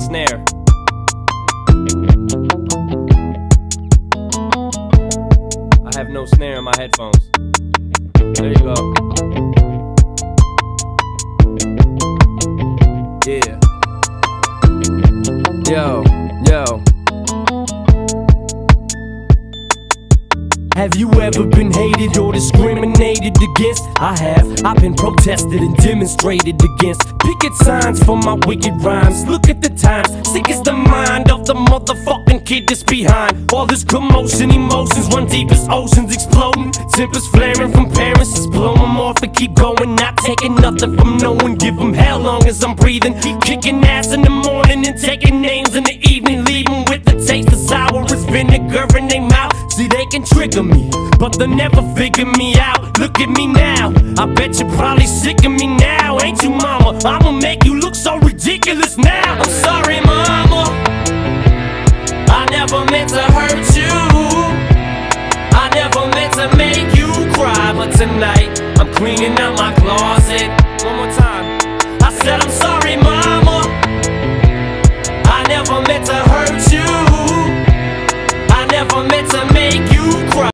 snare. I have no snare in my headphones. There you go. Yeah. Yo. Have you ever been hated or discriminated against? I have. I've been protested and demonstrated against. Picket signs for my wicked rhymes. Look at the times. Sick is the mind of the motherfucking kid that's behind all this commotion. Emotions run deep as oceans exploding. Tempers flaring from parents. Just blow them off and keep going. Not taking nothing from no one. Give them hell long as I'm breathing. Keep kicking ass in the morning and taking names in the evening. Leaving with the taste of sour as vinegar in their mouth. See, they can trigger me, but they'll never figure me out. Look at me now, I bet you're probably sick of me now. Ain't you, mama? I'ma make you look so ridiculous now. I'm sorry, mama, I never meant to hurt you. I never meant to make you cry. But tonight, I'm cleaning out my closet. One more time. I said I'm sorry, mama, I never meant to hurt you. I never meant to make you cry.